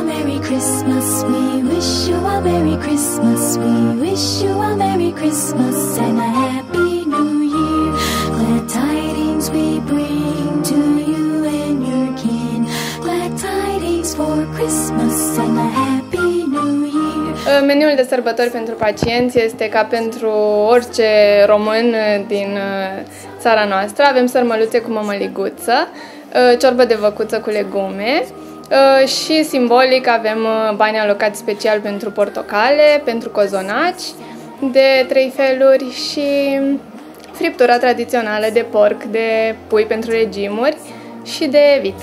Merry Christmas, we wish you a Merry Christmas, we wish you a Merry Christmas and a Happy New Year. Glad tidings we bring to you and your kin, glad tidings for Christmas and a Happy New Year. Meniul de sărbători pentru pacienți este ca pentru orice român din țara noastră. Avem sărmăluțe cu mămăliguță, ciorbă de văcuță cu legume și simbolic avem bani alocați special pentru portocale, pentru cozonaci de 3 feluri și friptura tradițională de porc, de pui pentru regimuri și de vită.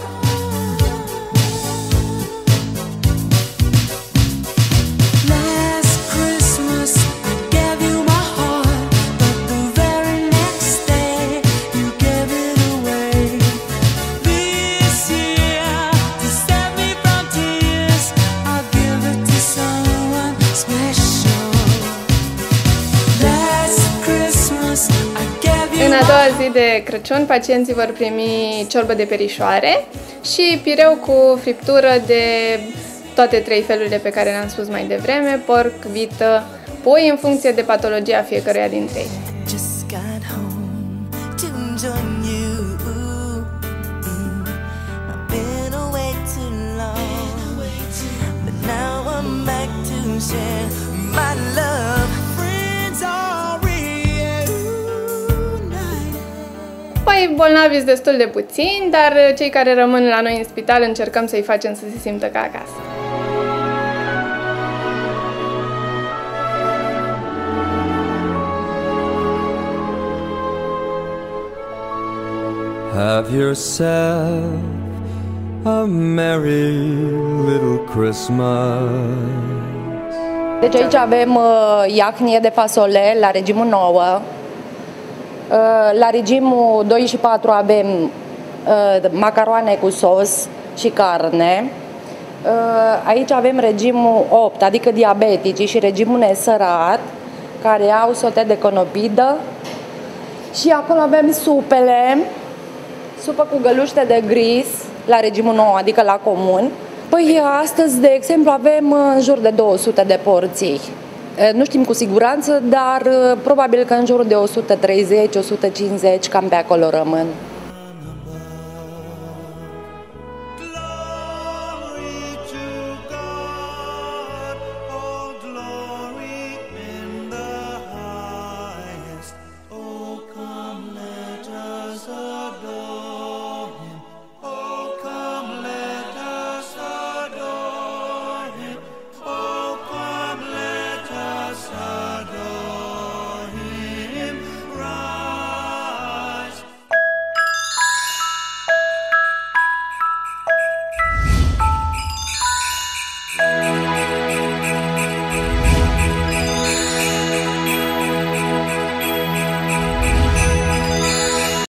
În a doua zi de Crăciun, pacienții vor primi ciorbă de perișoare și pireu cu friptură de toate 3 felurile pe care le-am spus mai devreme, porc, vită, pui, în funcție de patologia fiecăruia dintre ei. Păi, bolnavi sunt destul de puțini, dar cei care rămân la noi în spital încercăm să-i facem să se simtă ca acasă. Have yourself a merry little Christmas. Deci aici avem iahnie de fasole la regimul 9. La regimul 2 și 4 avem macaroane cu sos și carne. Aici avem regimul 8, adică diabeticii, și regimul nesărat, care au sote de conopidă. Și acolo avem supele, supă cu găluște de gris la regimul 9, adică la comun. Păi astăzi, de exemplu, avem în jur de 200 de porții. Nu știm cu siguranță, dar probabil că în jurul de 130-150, cam pe acolo rămân.